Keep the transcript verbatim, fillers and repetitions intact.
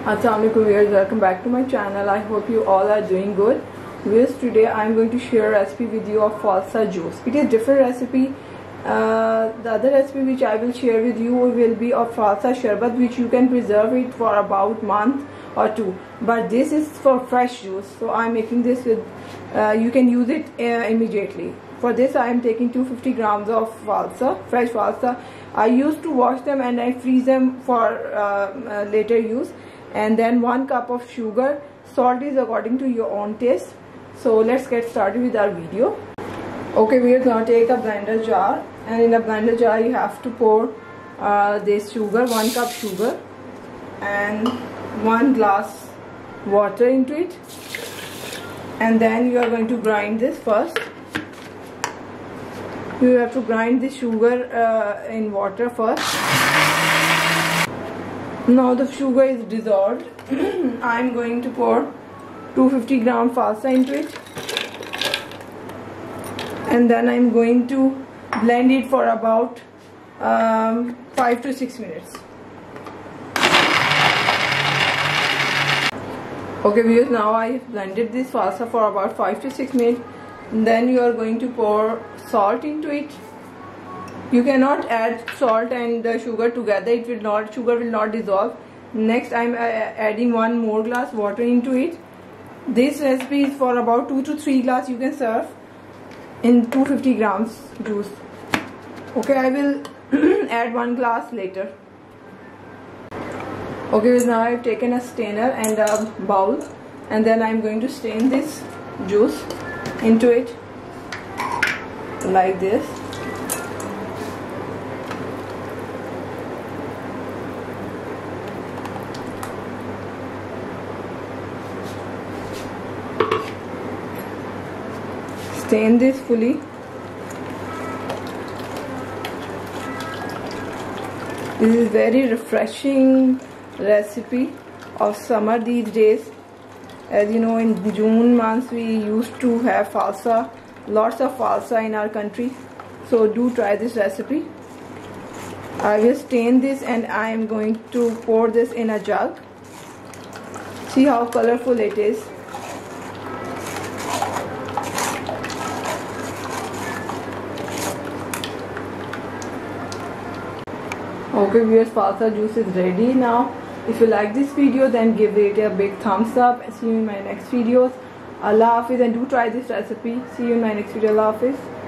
Assalamualaikum viewers, welcome back to my channel. I hope you all are doing good. Viewers, today I am going to share a recipe with you of falsa juice. It is different recipe. Uh, the other recipe which I will share with you will be of falsa sharbat, which you can preserve it for about month or two. But this is for fresh juice, so I am making this with. Uh, you can use it uh, immediately. For this I am taking two hundred fifty grams of falsa, fresh falsa. I used to wash them and I freeze them for uh, uh, later use. And then one cup of sugar. Salt is according to your own taste. So let's get started with our video. Okay, we are going to take a blender jar, and in a blender jar you have to pour uh, this sugar, one cup sugar, and one glass water into it. And then you are going to grind this first. You have to grind the sugar uh, in water first. Now the sugar is dissolved. I am going to pour two hundred fifty gram falsa into it, and then I am going to blend it for about um, five to six minutes. Okay viewers, now I have blended this falsa for about five to six minutes. And then you are going to pour salt into it. You cannot add salt and the sugar together. It will not, sugar will not dissolve. Next I am adding one more glass water into it. This recipe is for about two to three glass. You can serve in two hundred fifty grams juice. Okay, I will add one glass later. Okay, so now I have taken a strainer and a bowl, and then I am going to strain this juice into it like this. Strain this fully. This is very refreshing recipe of summer these days. As you know, in June months we used to have falsa, lots of falsa in our country. So do try this recipe. I will strain this and I am going to pour this in a jug. See how colorful it is. Okay viewers, falsa juice is ready now. If you like this video, then give it a big thumbs up. See you in my next videos. Allah Hafiz, and do try this recipe. See you in my next video. Allah Hafiz.